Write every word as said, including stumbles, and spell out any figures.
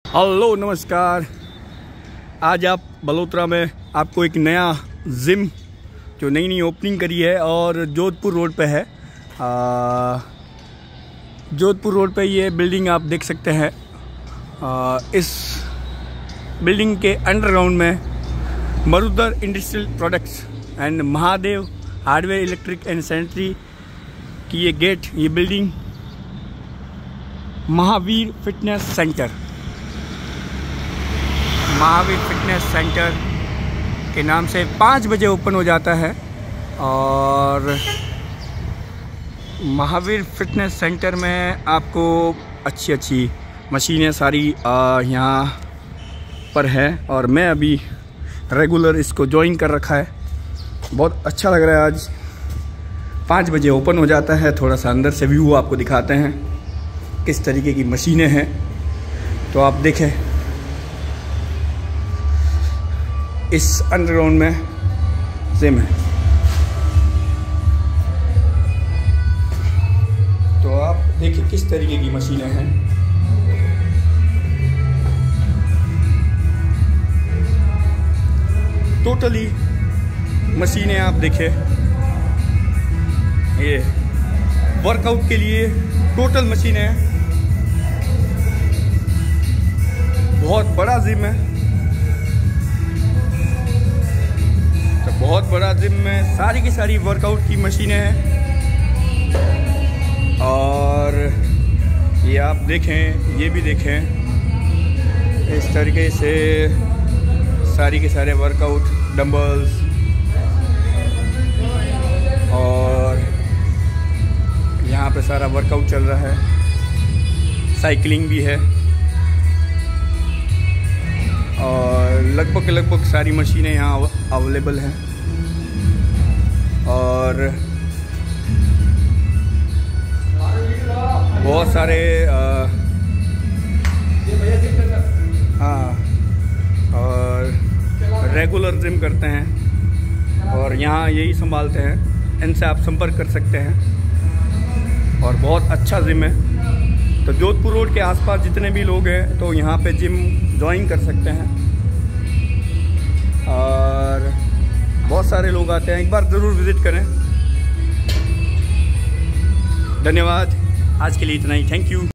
Hello नमस्कार। आज आप बलोत्रा में आपको एक नया जिम जो नई नई ओपनिंग करी है और जोधपुर रोड पे है। जोधपुर रोड पे ये बिल्डिंग आप देख सकते हैं। आ, इस बिल्डिंग के अंडरग्राउंड में Marudhar industrial products and Mahadev hardware electric and sanitary की ये गेट, ये building Mahavir fitness centre Mahavir fitness centre के नाम से पाँच बजे ओपन हो जाता है। और महावीर फिटनेस सेंटर में आपको अच्छी अच्छी मशीनें सारी यहाँ पर है और मैं अभी रेगुलर इसको ज्वाइन कर रखा है। बहुत अच्छा लग रहा है। आज पाँच बजे ओपन हो जाता है। थोड़ा सा अंदर से व्यू आपको दिखाते हैं किस तरीके की मशीनें हैं, तो आप देखें। इस अंडरग्राउंड में जिम है, तो आप देखिए किस तरीके की मशीनें हैं। टोटली मशीनें आप देखें, ये वर्कआउट के लिए टोटल मशीनें हैं। बहुत बड़ा जिम है, बहुत बड़ा जिम में सारी की सारी वर्कआउट की मशीनें हैं। और ये आप देखें, ये भी देखें, इस तरीके से सारी के सारे वर्कआउट डंबल्स और यहाँ पे सारा वर्कआउट चल रहा है। साइकिलिंग भी है और लगभग लगभग सारी मशीनें यहाँ अवेलेबल हैं। और बहुत सारे आ, हाँ और रेगुलर जिम करते हैं और यहाँ यही संभालते हैं। इनसे आप संपर्क कर सकते हैं और बहुत अच्छा जिम है। तो जोधपुर रोड के आसपास जितने भी लोग हैं तो यहाँ पे जिम ज्वाइन कर सकते हैं और बहुत सारे लोग आते हैं। एक बार ज़रूर विज़िट करें। धन्यवाद। आज के लिए इतना ही। Thank you.